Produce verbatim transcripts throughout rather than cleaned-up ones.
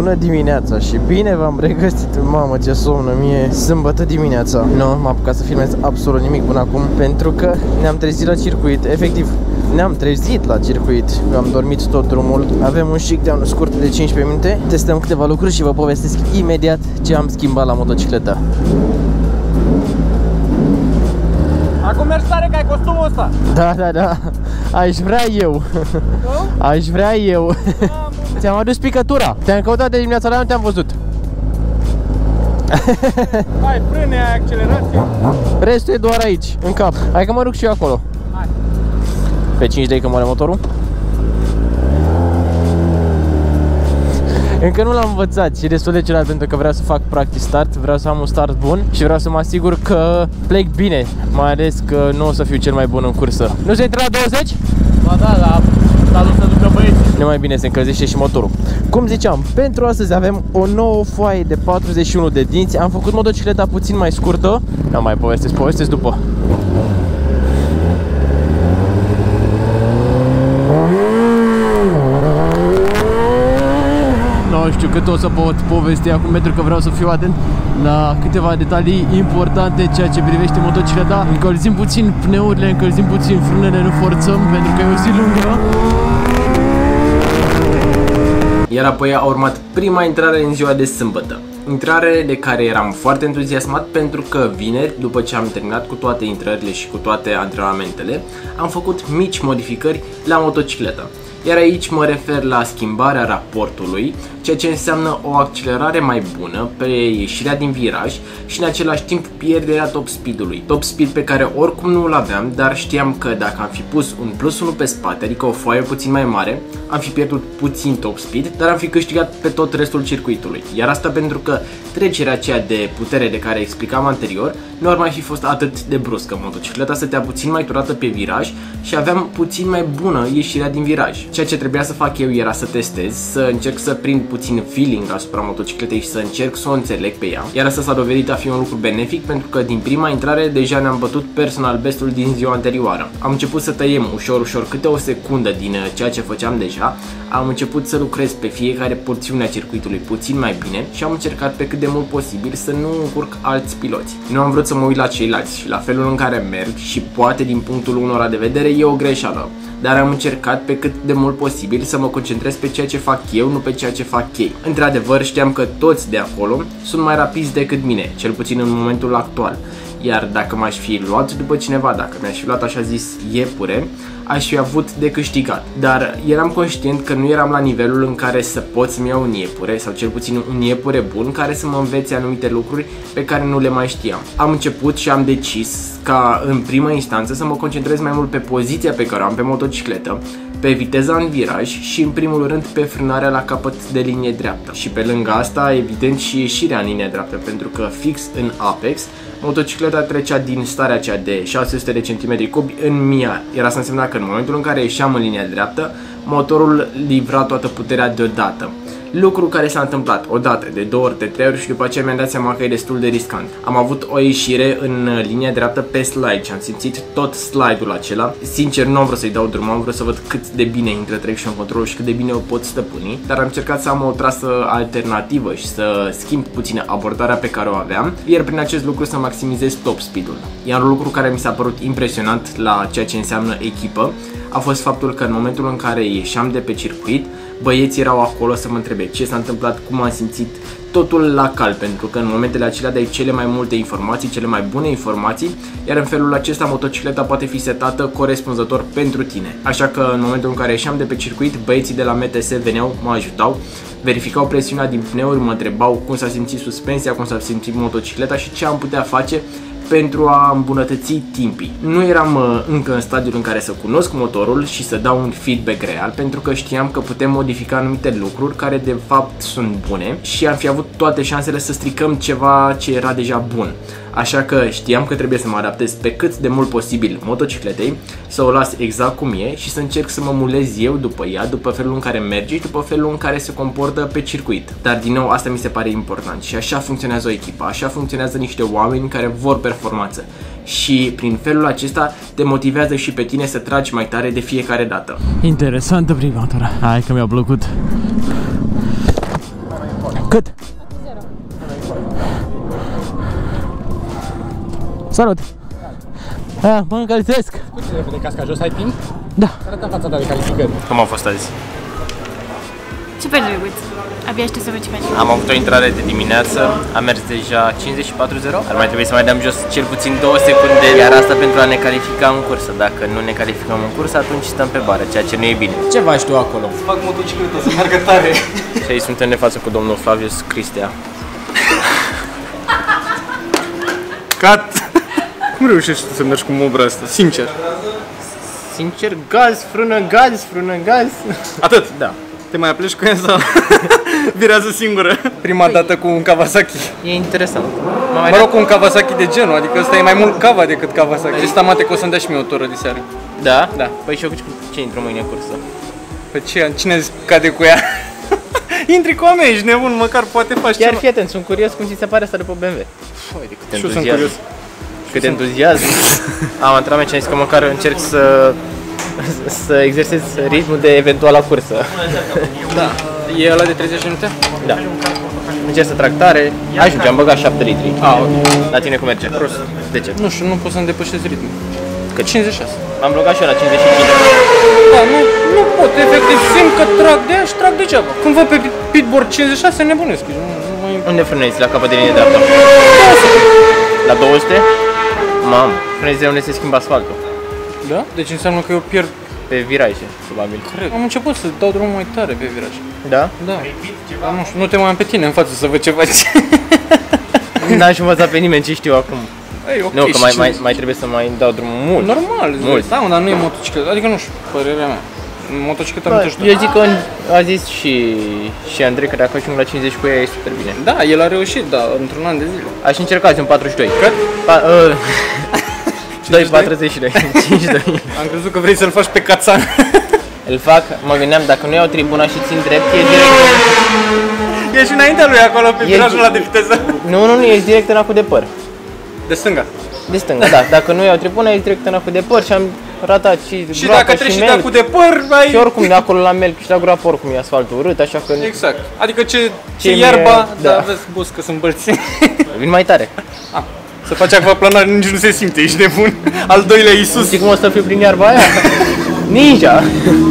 Bună dimineața și bine v-am regăsit. Mamă, ce somnă mie. Sâmbătă dimineața. Nu, m-am apucat să filmez absolut nimic până acum, pentru că ne-am trezit la circuit. Efectiv, ne-am trezit la circuit. Am dormit tot drumul. Avem un shakedown scurt de cincisprezece minute. Testăm câteva lucruri și vă povestesc imediat ce am schimbat la motocicletă. Acum mergi tare că ai costumul ăsta. Da, da, da. Aș vrea eu. Aș vrea eu. Ți-am adus picătura. Te-am căutat de dimineața la nu te-am văzut. Hai, frâne, ai accelerație. Restul e doar aici, în cap. Hai că mă duc și eu acolo. Hai. Pe cinci de că moare motorul. Încă nu l-am învățat și destul de cerat, pentru că vreau să fac practice start, vreau să am un start bun și vreau să mă asigur că plec bine, mai ales că nu o să fiu cel mai bun în cursă. Nu se intră la douăzeci? Ba da, la statul să ducă băieții. Nu mai bine se încălzește și motorul. Cum ziceam, pentru astăzi avem o nouă foaie de patruzeci și unu de dinți. Am făcut motocicleta puțin mai scurtă. Nu mai povestesc, povestesc după. Nu știu cât o să pot povesti acum, pentru că vreau să fiu atent la câteva detalii importante ceea ce privește motocicleta. Încălzim puțin pneurile, încălzim puțin frânele, nu forțăm pentru că e o zi lungă. Iar apoi a urmat prima intrare în ziua de sâmbătă. Intrare de care eram foarte entuziasmat, pentru că vineri, după ce am terminat cu toate intrările și cu toate antrenamentele, am făcut mici modificări la motocicletă. Iar aici mă refer la schimbarea raportului, ceea ce înseamnă o accelerare mai bună pe ieșirea din viraj și în același timp pierderea top speed-ului. Top speed pe care oricum nu îl aveam, dar știam că dacă am fi pus un plus unu pe spate, adică o foaie puțin mai mare, am fi pierdut puțin top speed, dar am fi câștigat pe tot restul circuitului. Iar asta pentru că trecerea aceea de putere de care explicam anterior nu ar mai fi fost atât de bruscă. Motocicleta stătea puțin mai turată pe viraj și aveam puțin mai bună ieșirea din viraj. Ceea ce trebuia să fac eu era să testez, să încerc să prind puțin feeling asupra motocicletei și să încerc să o înțeleg pe ea. Iar asta s-a dovedit a fi un lucru benefic, pentru că din prima intrare deja ne-am bătut personal bestul din ziua anterioară. Am început să tăiem ușor, ușor, câte o secundă din ceea ce făceam deja. Am început să lucrez pe fiecare porțiune a circuitului puțin mai bine și am încercat pe cât de mult posibil să nu încurc alți piloți. Nu am vrut să mă uit la ceilalți și la felul în care merg și poate din punctul unora de vedere e o greșeală, dar am încercat pe cât de mult posibil să mă concentrez pe ceea ce fac eu, nu pe ceea ce fac ei. Într-adevăr, știam că toți de acolo sunt mai rapizi decât mine, cel puțin în momentul actual. Iar dacă m-aș fi luat după cineva, dacă mi-aș fi luat așa zis iepure, aș fi avut de câștigat. Dar eram conștient că nu eram la nivelul în care să pot să-mi iau un iepure, sau cel puțin un iepure bun, care să mă învețe anumite lucruri pe care nu le mai știam. Am început și am decis ca în prima instanță să mă concentrez mai mult pe poziția pe care o am pe motocicletă, pe viteza în viraj și în primul rând pe frânarea la capăt de linie dreaptă. Și pe lângă asta, evident, și ieșirea în linie dreaptă, pentru că fix în apex motocicleta trecea din starea aceea de șase sute de centimetri cubi în mie. Iar asta însemna că în momentul în care ieșeam în linia dreaptă, motorul livra toată puterea deodată. Lucru care s-a întâmplat odată, de două ori, de trei ori și după aceea mi-am dat seama că e destul de riscant. Am avut o ieșire în linia dreaptă pe slide și am simțit tot slide-ul acela. Sincer, nu am vrut să-i dau drum, am vrut să văd cât de bine intră traction control și cât de bine o pot stăpâni, dar am încercat să am o trasă alternativă și să schimb puțin abordarea pe care o aveam, iar prin acest lucru să maximizez top speed-ul. Iar un lucru care mi s-a părut impresionant la ceea ce înseamnă echipă a fost faptul că în momentul în care ieșeam de pe circuit, băieții erau acolo să mă întrebe ce s-a întâmplat, cum am simțit, totul la cal, pentru că în momentele acelea dai cele mai multe informații, cele mai bune informații, iar în felul acesta motocicleta poate fi setată corespunzător pentru tine. Așa că în momentul în care ieșeam de pe circuit, băieții de la M T S veneau, mă ajutau, verificau presiunea din pneuri, mă întrebau cum s-a simțit suspensia, cum s-a simțit motocicleta și ce am putea face pentru a îmbunătăți timpii. Nu eram uh, încă în stadiul în care să cunosc motorul și să dau un feedback real, pentru că știam că putem modifica anumite lucruri care de fapt sunt bune și am fi avut toate șansele să stricăm ceva ce era deja bun. Așa că știam că trebuie să mă adaptez pe cât de mult posibil motocicletei, să o las exact cum e și să încerc să mă mulez eu după ea, după felul în care merge și după felul în care se comportă pe circuit. Dar din nou, asta mi se pare important și așa funcționează o echipă, așa funcționează niște oameni care vor performanță. Și prin felul acesta te motivează și pe tine să tragi mai tare de fiecare dată. Interesantă prima tură. Hai că mi-a plăcut. Cât? Salut! Aia, mă încălzesc! Cu ce repede casca jos, ai timp? Da. Arată fața ta de calificări. Cum a fost azi? Super drăguț. Abia aștept să văd ce faci. Am avut o intrare de dimineață, am mers deja cincizeci și patru zero. Ar mai trebui să mai dăm jos cel puțin două secunde, iar asta pentru a ne califica în cursă. Dacă nu ne calificăm în cursă, atunci stăm pe bară, ceea ce nu e bine. Ce faci tu acolo? Fac motocicletă, să meargă tare. Și aici suntem de față cu domnul Flavius Cristea. Cat! Cum reușești să mergi cu mobra asta, sincer? Sincer, gaz, frână, gaz, frână, gaz. Atât? Da. Te mai apleci cu ea sau virează singură? Prima dată cu un Kawasaki. E interesant. Mă rog, cu un Kawasaki de genul, adică ăsta e mai mult Kawa decât Kawasaki. Zis mate că o să-mi dea și mie o toră de seară. Da? Da. Păi și eu cu ce intru mâine în cursă? Pe ce? Cine a zis cade cu ea? Intri cu a mea, ești nebun, măcar poate faci Chiar ceva. fii atent, sunt curios cum ți se pare asta după B M W. Păi, Cât și eu sunt entuziasm. curios. Cât entuziasm. Am antrenament și am zis că măcar încerc să să exersez ritmul de eventuala cursă. Da. E ăla de treizeci de minute? Da. Încerc să trag tare. Ajunge, am băgat șapte litri. Ah, ok. La tine cum merge? Prost. De ce? Nu știu, nu pot să-mi depășesc ritmul. Că cincizeci și șase. M-am blocat și eu la cincizeci și cinci. Da, nu, nu pot, efectiv, simt că trag de aia și trag degeaba. Când văd pe pitboard cincizeci și șase, nebunesc. Nu, nu mai... Unde frânezi? La capăt de linie dreaptă? La două sute? Mamă, frânezi de unde se schimbă asfaltul. Da? Deci înseamnă că eu pierd. Pe viraje, probabil. Cred. Am început să dau drumul mai tare pe viraj. Da? Da. Dar nu știu, nu te mai am pe tine în față să văd ce faci. N-aș învăța pe nimeni ce știu acum. Ei, ok, Nu, că mai, și mai, ce- mai trebuie să mai dau drumul mult. Normal, Mult. da, mă, dar nu e motocicletă, adică nu știu, părerea mea. Motocicleta nu te ajută. Eu zic că a zis și, și Andrei că dacă ajung la cincizeci cu ea e super bine. Da, el a reușit, da, într-un an de zile. Aș încerca azi un patruzeci și doi. Cât? Pa, uh, doi patruzeci și doi. cincizeci și doi. Am crezut că vrei să-l faci pe cațan. Îl fac, mă gândeam, dacă nu iau tribuna și țin drept, e direct. Ești înaintea lui acolo pe E- virajul ăla de viteză. Nu, nu, nu, ești direct în acul de păr. De stânga. De stânga, da. Dacă nu iau tribuna, ești direct în acul de păr și am ratat și Și groapă dacă treci și de melc. acul de păr, ai... Și oricum de acolo la melc și la groapă oricum e asfaltul urât, așa că Exact. Adică ce, ce, Ce mi-e- iarba, da. da, vezi, bus, că sunt bărți. vin mai tare. Ah, să faci acvaplanar, nici nu se simte, ești nebun. Al doilea Iisus. Știi cum o să fiu prin iarba aia? Ninja!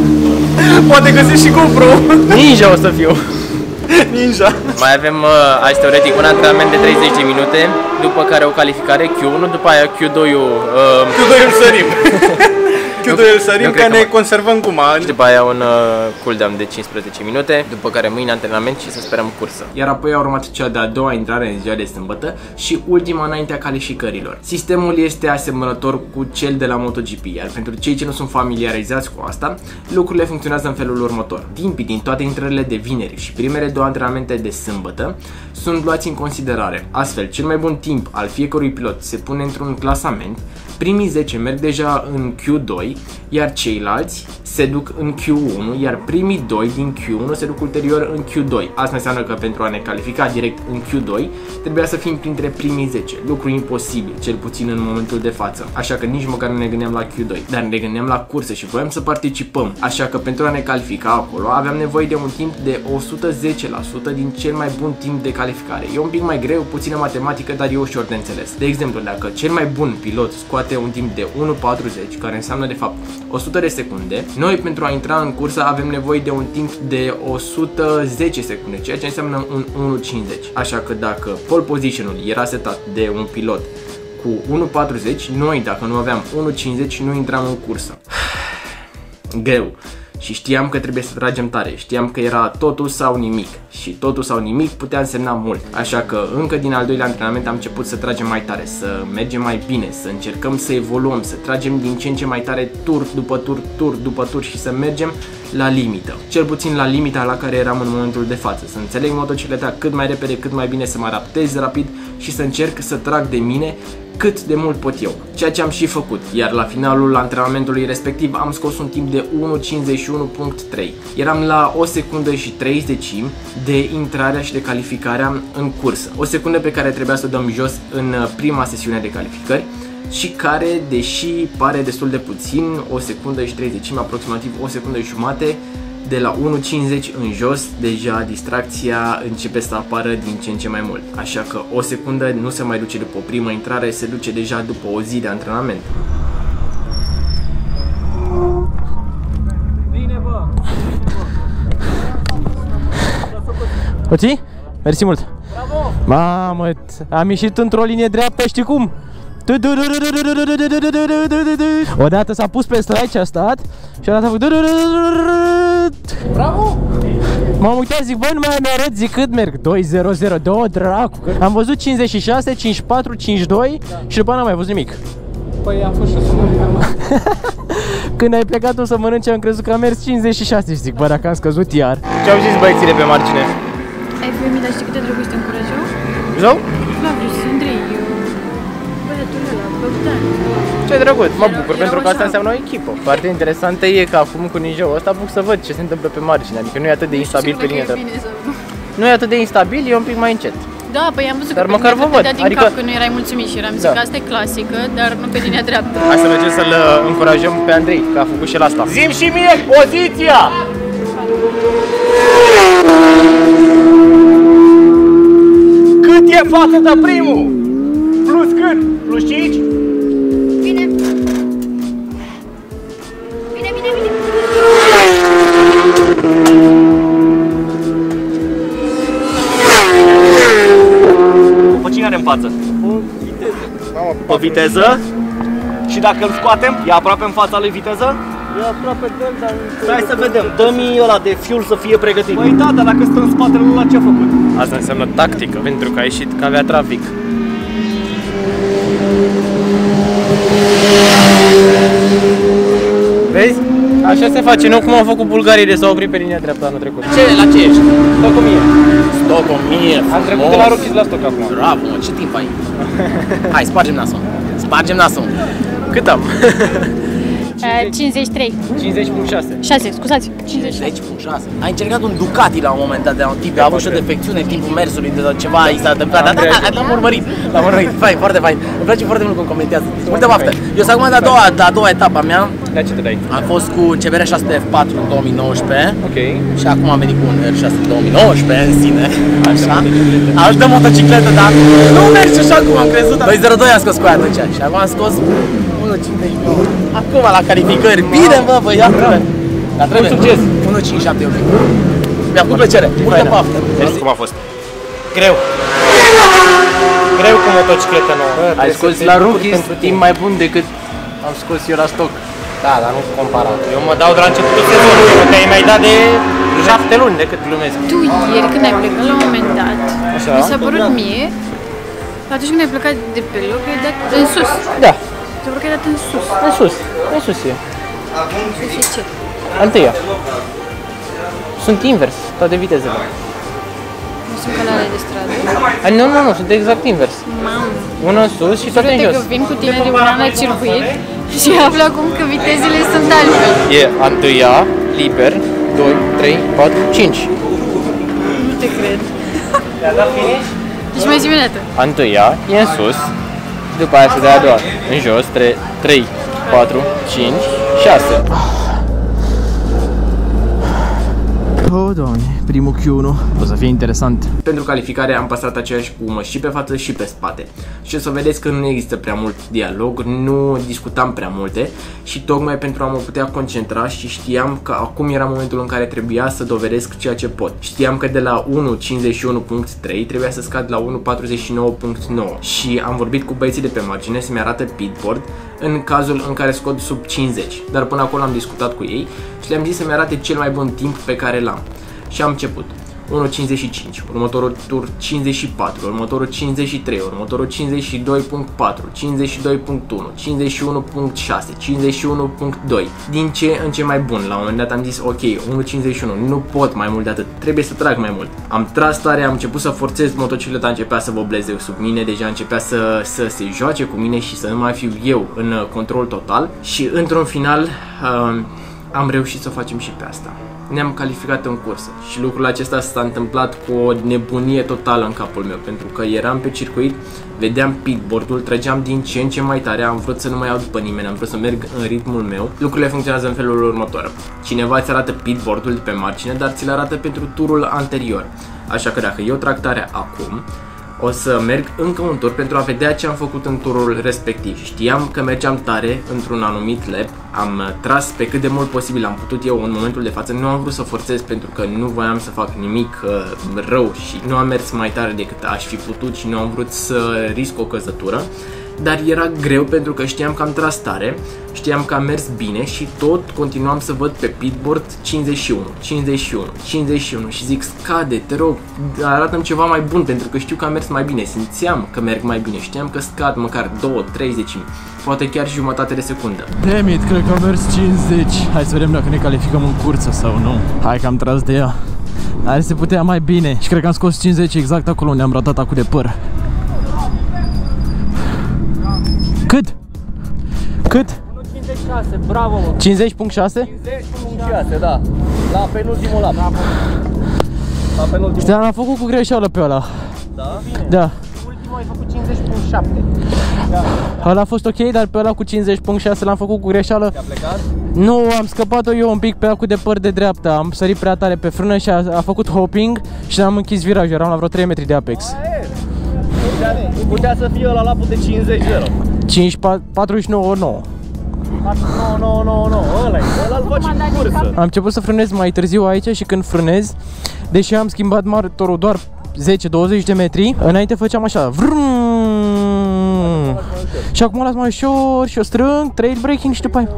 Poate găsești și GoPro. Ninja o să fiu! Ninja. Mai avem uh, azi teoretic un antrenament de treizeci de minute, după care o calificare Q unu, după aia Q doi-ul uh, Q doi îl sărim. Q doi îl eu sărim cred ca că ne mă- conservăm guma. și după aia un uh, cooldown de cincisprezece minute, după care mâine antrenament și să sperăm cursă. Iar apoi a urmat cea de-a doua intrare în ziua de sâmbătă și ultima înaintea calificărilor. Sistemul este asemănător cu cel de la MotoGP, iar pentru cei ce nu sunt familiarizați cu asta, lucrurile funcționează în felul următor. Timpii din toate intrările de vineri și primele două antrenamente de sâmbătă sunt luați în considerare. Astfel, cel mai bun timp al fiecărui pilot se pune într-un clasament, primii zece merg deja în Q doi, iar ceilalți se duc în Q unu, iar primii doi din Q unu se duc ulterior în Q doi. Asta înseamnă că pentru a ne califica direct în Q doi, trebuia să fim printre primii zece. Lucru imposibil, cel puțin în momentul de față. Așa că nici măcar nu ne gândeam la Q doi, dar ne gândeam la curse și voiam să participăm. Așa că pentru a ne califica acolo, aveam nevoie de un timp de o sută zece la sută din cel mai bun timp de calificare. E un pic mai greu, puțină matematică, dar e ușor de înțeles. De exemplu, dacă cel mai bun pilot scoate un timp de unu patruzeci, care înseamnă de fapt o sută de secunde, noi pentru a intra în cursă avem nevoie de un timp de o sută zece secunde, ceea ce înseamnă un unu cincizeci. Așa că dacă pole position-ul era setat de un pilot cu unu patruzeci, noi dacă nu aveam unu cincizeci nu intram în cursă. Greu. Și știam că trebuie să tragem tare, știam că era totul sau nimic și totul sau nimic putea însemna mult. Așa că încă din al doilea antrenament am început să tragem mai tare, să mergem mai bine, să încercăm să evoluăm, să tragem din ce în ce mai tare tur după tur, tur după tur și să mergem la limită. Cel puțin la limita la care eram în momentul de față, să înțeleg motocicleta cât mai repede, cât mai bine, să mă adaptez rapid și să încerc să trag de mine cât de mult pot eu, ceea ce am și făcut, iar la finalul antrenamentului respectiv am scos un timp de unu cincizeci și unu virgulă trei. Eram la o secundă și treizeci decimi de intrarea și de calificarea în cursă. O secundă pe care trebuia să o dăm jos în prima sesiune de calificări și care, deși pare destul de puțin, o secundă și treizeci decimi, aproximativ o secundă și jumate, de la unu cincizeci în jos, deja distracția începe să apară din ce în ce mai mult. Așa că o secundă nu se mai duce după o primă intrare, se duce deja după o zi de antrenament. Bine, bă! O ții? Mersi mult! Bravo! Mamă, am ieșit într-o linie dreaptă, știi cum? Odată s-a pus pe straight și a stat și odată a făcut. Bravo! M-am uitat, zic, băi, nu mai mi-arăt, zic cât merg. doi zero zero doi, dracu. Am văzut cincizeci și șase, cincizeci și patru, cincizeci și doi și după n-am mai văzut nimic. Păi am fost și eu să mănânc. Când ai plecat tu să mănânci, am crezut că am mers cincizeci și șase și zic, bă, dacă am scăzut iar. Ce au zis băieții de pe margine? Ai primit, dar știi câte drăguți te încurajau? Zău? Flavius, Andrei, băiatul ăla, Bogdan. Ce drăguț, mă bucur Erau pentru că asta așa. înseamnă o echipă. Partea interesantă e că acum cu ninja-ul ăsta apuc să văd ce se întâmplă pe margine, adică nu e atât de instabil pe linia dreaptă. Nu e atât de instabil, e un pic mai încet. Da, păi am văzut Dar că măcar pe vă mine văd, te-a din adică- cap că nu erai mulțumit și eram zis Da. că asta e clasică, dar nu pe linia dreaptă. Hai să mergem să-l încurajăm pe Andrei, că a făcut și el asta. Zim și mie poziția! Cât e față de primul? Plus cât? Plus cinci? Bine! Bine, bine, bine! Pe cine are în față? Pe viteză. Și dacă îl scoatem, e aproape în fața lui viteză? E aproape de el, dar... Hai să vedem, dă-mi ăla de fuel să fie pregătit. Păi da, dar dacă stă în spatele lui, la ce a făcut? Asta înseamnă tactică, pentru că a ieșit că avea trafic. Vezi? Așa se face, nu cum au făcut bulgarii de s-au oprit pe linia dreaptă anul trecut. Ce, la ce ești? Stocomie. Stocomie, Am trecut de la Rochis la Stoc acum. Bravo, mă, ce timp ai? Hai, spargem nasul. Spargem nasul. Cât am? cincizeci și trei. cincizeci virgulă șase. șase, scuzați. cincizeci și șase. cincizeci virgulă șase. Ai încercat un Ducati la un moment dat de la un tip, a avut și o defecțiune în timpul mersului, de ceva i s-a întâmplat. Da, da, da, l-am urmărit. L-am urmărit. Fain, foarte fain. Îmi place foarte mult cum comentează. Multă baftă. Eu sunt acum de a doua, de a doua etapă a mea. La ce te dai? Am fost cu C B R șase F patru în două mii nouăsprezece. Ok. Și acum am venit cu un R șase în două mii nouăsprezece în sine. Așa. Altă motocicletă, dar nu merge așa cum am crezut. doi zero doi am scos cu aia atunci. Și acum am scos unu cincizeci și nouă. Acum la calificări. Bine, bă, băiat. Dar trebuie. Succes. unu cinci șapte unu. Mi-a făcut plăcere. Multă baftă. Cum a fost? Greu. Greu cu motocicletă nouă. Ai scos la Rookies timp mai bun decât am scos eu la stoc. Da, dar nu compara. Eu mă dau de la începutul sezonului, că ai mai dat de șapte luni decât glumesc. Tu ieri când ai plecat la un moment dat, Așa. mi s-a părut mie, atunci când ai plecat de pe loc, ai dat în sus. Da, Mi s-a părut că ai dat în sus. în sus, în sus e. Și ce? Întâia. Sunt invers, toate vitezele. Nu sunt canale de stradă. A, nu, nu, nu, sunt exact invers. Mamă. Una în sus și toate în Uite jos. că vin cu tine de un an la circuit și aflu acum că vitezele sunt altfel. E a întâia, liber, doi, trei, patru, cinci. Nu te cred. Te-a dat finish? Ești mai zi o dată. A întâia e în sus, după aia se dă a doua. În jos, trei, patru, cinci, șase. Oh, Doamne, primul Q unu. O să fie interesant. Pentru calificare am păstrat aceeași gumă și pe față și pe spate. Și o să vedeți că nu există prea mult dialog, nu discutam prea multe și tocmai pentru a mă putea concentra și știam că acum era momentul în care trebuia să dovedesc ceea ce pot. Știam că de la unu cincizeci și unu punct trei trebuia să scad la unu patruzeci și nouă punct nouă și am vorbit cu băieții de pe margine să-mi arată pitboard în cazul în care scot sub cincizeci, dar până acolo am discutat cu ei și le-am zis să-mi arate cel mai bun timp pe care l-am. Și am început. unu cincizeci și cinci, următorul tur cincizeci și patru, următorul cincizeci și trei, următorul cincizeci și doi punct patru, cincizeci și doi punct unu, cincizeci și unu punct șase, cincizeci și unu punct doi. Din ce în ce mai bun. La un moment dat am zis ok, unu cincizeci și unu, nu pot mai mult de atât, trebuie să trag mai mult. Am tras tare, am început să forțez, motocicleta începea să vobleze sub mine, deja începea să, să se joace cu mine și să nu mai fiu eu în control total și într-un final uh, am reușit să o facem și pe asta. ne-am calificat în cursă. Și lucrul acesta s-a întâmplat cu o nebunie totală în capul meu, pentru că eram pe circuit, vedeam pitboard-ul, trăgeam din ce în ce mai tare, am vrut să nu mai iau după nimeni, am vrut să merg în ritmul meu. Lucrurile funcționează în felul următor. Cineva ți arată pitboard-ul de pe margine, dar ți-l arată pentru turul anterior. Așa că dacă eu trag tare acum, o să merg încă un tur pentru a vedea ce am făcut în turul respectiv. Știam că mergeam tare într-un anumit lap, am tras pe cât de mult posibil am putut eu în momentul de față, nu am vrut să forțez pentru că nu voiam să fac nimic uh, rău și nu am mers mai tare decât aș fi putut și nu am vrut să risc o căzătură. Dar era greu pentru că știam că am tras tare, știam că am mers bine și tot continuam să văd pe pitboard cincizeci și unu, cincizeci și unu, cincizeci și unu și zic scade, te rog, arată-mi ceva mai bun pentru că știu că am mers mai bine, simțeam că merg mai bine, știam că scad măcar două, treizeci, poate chiar jumătate de secundă. Damn it, cred că am mers cincizeci, hai să vedem dacă ne calificăm în cursă sau nu. Hai că am tras de ea, dar se putea mai bine și cred că am scos cincizeci exact acolo unde am ratat acul de păr. Cât? Cât? unu virgulă cincizeci și șase, bravo mă! cincizeci virgulă șase? cincizeci virgulă șase, da. La penultimul lap. La penultimul. Stai, am făcut cu greșeală pe ăla. Da? Da. Ultimul ai făcut cincizeci virgulă șapte. Da. Ăla a fost ok, dar pe ăla cu cincizeci virgulă șase l-am făcut cu greșeală. Te-a plecat? Nu, am scăpat-o eu un pic pe acul de păr de dreapta. Am sărit prea tare pe frână și a, a făcut hopping și am închis virajul. Eram la vreo trei metri de apex. Putea să fie ăla lapul de cincizeci zero. cinci patruzeci și nouă nouă. nouă nouă nouă nouă, ăla-i, ăla-l faci în cursă. Am început să frânez mai târziu aici și când frânez, deși am schimbat motorul doar zece douăzeci de metri, înainte făceam așa vrrrr, și acum las mai ușor și o strâng, trail braking și după aia.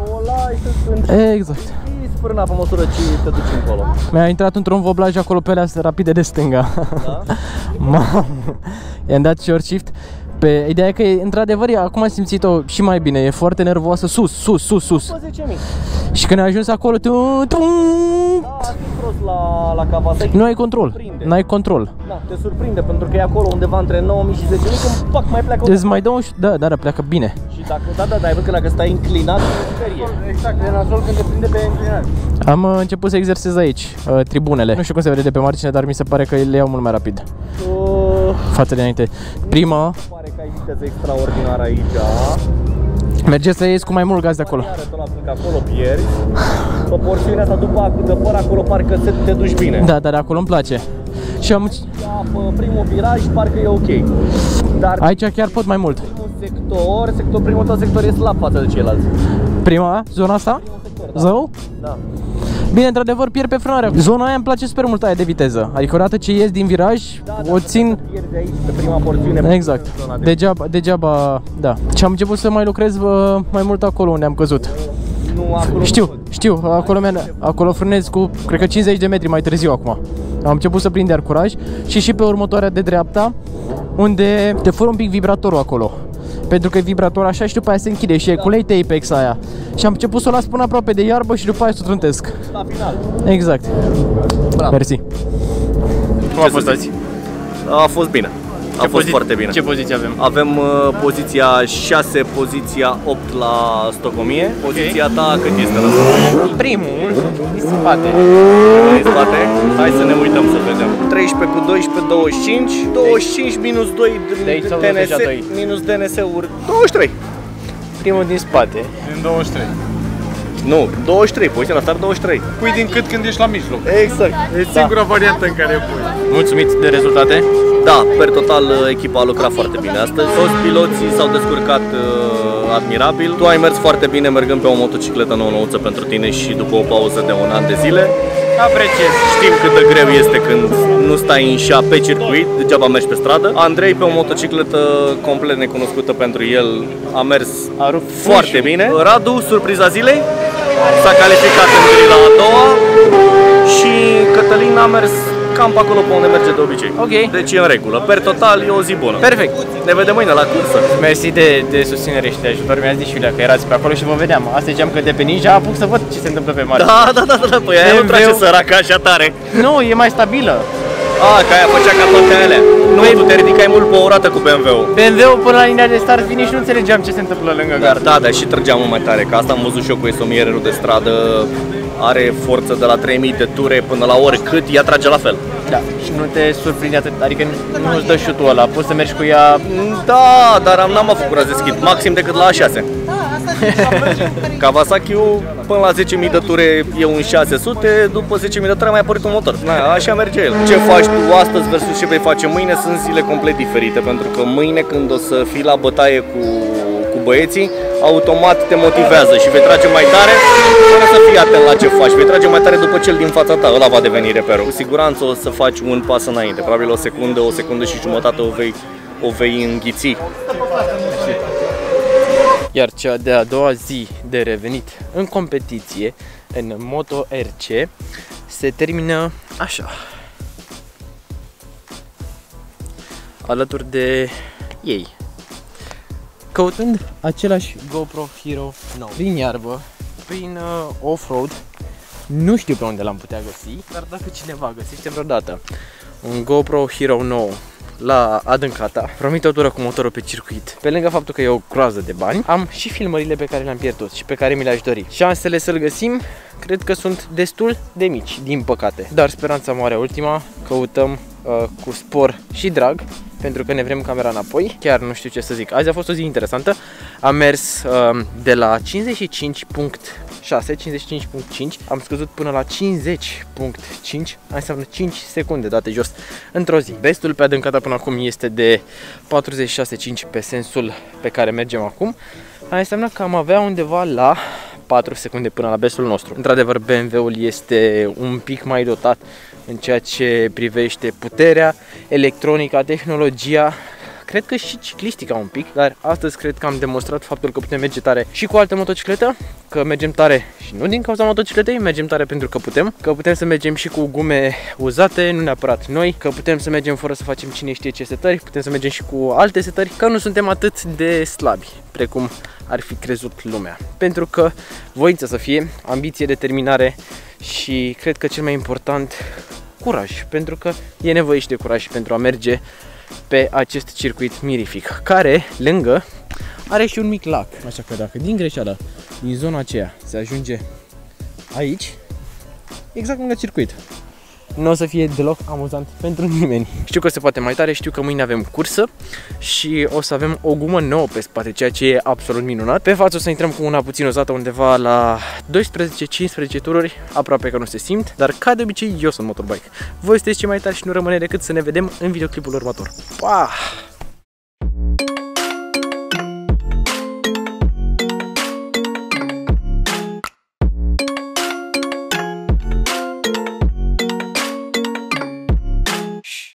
Exact. Frâna pe măsură ce te duci încolo. Mi-a intrat într-un voblaj acolo pe alea rapide de stânga. Da? Mamă, i-am dat short shift. Pe ideea e că, într-adevăr, acum am simțit-o și mai bine, e foarte nervoasă, sus, sus, sus, sus. zece mii. Și când ai ajuns acolo, tu, tu, Da, prost la, la Kawasaki. nu ai control, n-ai control. Da, te surprinde pentru că e acolo undeva între nouă mii și zece mii, când pac, mai pleacă. Îți mai dă un... Da, da, da, pleacă bine. Și dacă, da, da, da, ai văzut că dacă stai inclinat, sperie. Exact, e nasol când te prinde pe inclinat. Am uh, început să exersez aici, uh, tribunele. Nu știu cum se vede de pe margine, dar mi se pare că le iau mult mai rapid Uh, față de înainte. Prima, pare că ai viteză extraordinară aici. merge să ies cu mai mult gaz de acolo. Iară tot la că acolo pierzi. Pe porțiunea asta după acul de păr, acolo parcă se te duci bine. Da, dar acolo îmi place. Și am... Pe primul viraj parcă e ok. Dar Aici chiar pot mai mult. primul sector, sector, primul tău sector e slab față de ceilalți. Prima, zona asta? Zău? Da. Bine, într-adevăr, pierd pe frânare. Zona aia îmi place super mult, aia de viteză. Adică odată ce ies din viraj, Da, da, o țin... pierzi aici pe prima porțiune. Exact. Pe zona de- Degeaba, degeaba, da. Și am început să mai lucrez bă, mai mult acolo unde am căzut. Nu, acolo Știu, știu, acolo, acolo frânez cu, cred că cincizeci de metri mai târziu acum. Am început să prind iar curaj și și pe următoarea de dreapta, unde te fără un pic vibratorul acolo. Pentru că e vibrator așa și după aia se închide și e cu late apex aia. Și am început să o las până aproape de iarbă și după aia să o trântesc. la final. Exact. Bravo. Mersi. Cum a fost azi? A fost bine. A fost foarte bine. Ce poziție avem? Avem uh, poziția șase, poziția opt la Stock o mie. Poziția ta cât este la Stock o mie? Primul, din spate. În spate. Hai să ne uităm să vedem. treisprezece cu doisprezece, douăzeci și cinci. douăzeci și cinci minus doi De aici s-au D N deja S, doi. minus D N S-uri. douăzeci și trei. Primul din spate. Din douăzeci și trei. Nu, douăzeci și trei, poziția la start douăzeci și trei. Pui din cât când ești la mijloc. Exact. E singura variantă în care pui. Mulțumiți de rezultate? Da, per total echipa a lucrat foarte bine astăzi. Toți piloții s-au descurcat uh, admirabil. Tu ai mers foarte bine mergând pe o motocicletă nou-nouță pentru tine și după o pauză de un an de zile. Apreciez. Știm cât de greu este când nu stai în șa pe circuit, degeaba mergi pe stradă. Andrei pe o motocicletă complet necunoscută pentru el a mers A rupt foarte pușul. bine. Radu, surpriza zilei, s-a calificat în grila a doua și Cătălin a mers cam pe acolo pe unde merge de obicei. Ok. Deci e în regulă. Per total e o zi bună. Perfect. Ne vedem mâine la cursă. Mersi de, de susținere și de ajutor. Mi-a zis și Iulia că erați pe acolo și vă vedeam. Asta ziceam că de pe ninja apuc să văd ce se întâmplă pe mare. Da, da, da, da, păi aia nu B M W trage săraca așa tare. Nu, e mai stabilă. A, că aia făcea ca toate alea. Nu, tu te ridicai mult pe o rată cu B M W-ul. B M W-ul până la linia de start vine și nu înțelegeam ce se întâmplă lângă Dar gard. da, dar și trăgeam mult mai tare, că asta am văzut și eu cu esomierul de stradă. are forță de la trei mii de ture până la oricât, ea trage la fel. Da, și nu te surprinde atât, adică nu îți dă șutul ăla, poți să mergi cu ea... Da, dar n-am avut curaj de schid, maxim decât la A șase. Kawasaki-ul până la zece mii de ture e un șase sute, după zece mii de ture a mai apărut un motor. Na, așa merge el. Ce faci tu astăzi versus ce vei face mâine sunt zile complet diferite, pentru că mâine când o să fii la bătaie cu, cu băieții, automat te motivează și vei trage mai tare, fără să fii atent la ce faci, vei trage mai tare după cel din fața ta, ăla va deveni reperul. Cu siguranță o să faci un pas înainte, probabil o secundă, o secundă și jumătate o vei, o vei înghiți. Iar cea de-a doua zi de revenit în competiție, în Moto R C, se termină așa. Alături de ei, căutând același GoPro Hero nouă, prin iarbă, prin uh, off-road. Nu știu pe unde l-am putea găsi, dar dacă cineva găsește vreodată un GoPro Hero nouă la adâncata, promit o tură cu motorul pe circuit, pe lângă faptul că e o groază de bani, am și filmările pe care le-am pierdut și pe care mi le-aș dori. Șansele să-l găsim, cred că sunt destul de mici, din păcate. Dar speranța moare ultima, căutăm uh, cu spor și drag, pentru că ne vrem camera înapoi. Chiar nu știu ce să zic. Azi a fost o zi interesantă. Am mers uh, de la cincizeci și cinci virgulă șase, cincizeci și cinci virgulă cinci, am scăzut până la cincizeci virgulă cinci, înseamnă cinci secunde date jos într-o zi. Bestul pe adâncata până acum este de patruzeci și șase virgulă cinci pe sensul pe care mergem acum. Asta înseamnă că am avea undeva la patru secunde până la bestul nostru. Într-adevăr, B M W-ul este un pic mai dotat în ceea ce privește puterea, electronica, tehnologia, cred că și ciclistica un pic, dar astăzi cred că am demonstrat faptul că putem merge tare și cu altă motocicletă, că mergem tare și nu din cauza motocicletei, mergem tare pentru că putem, că putem să mergem și cu gume uzate, nu neapărat noi, că putem să mergem fără să facem cine știe ce setări, putem să mergem și cu alte setări, că nu suntem atât de slabi precum ar fi crezut lumea. Pentru că voință să fie, ambiție, determinare și cred că cel mai important, curaj, pentru că e nevoie și de curaj pentru a merge pe acest circuit mirific, care, lângă, are și un mic lac. Așa că dacă din greșeală, din zona aceea, se ajunge aici, exact lângă circuit, nu o să fie deloc amuzant pentru nimeni. Știu că se poate mai tare, știu că mâine avem cursă și o să avem o gumă nouă pe spate, ceea ce e absolut minunat. Pe față o să intrăm cu una puțin uzată undeva la doisprezece cincisprezece tururi, aproape că nu se simt, dar ca de obicei eu sunt motorbike. Voi sunteți cei mai tari și nu rămâne decât să ne vedem în videoclipul următor. Pa!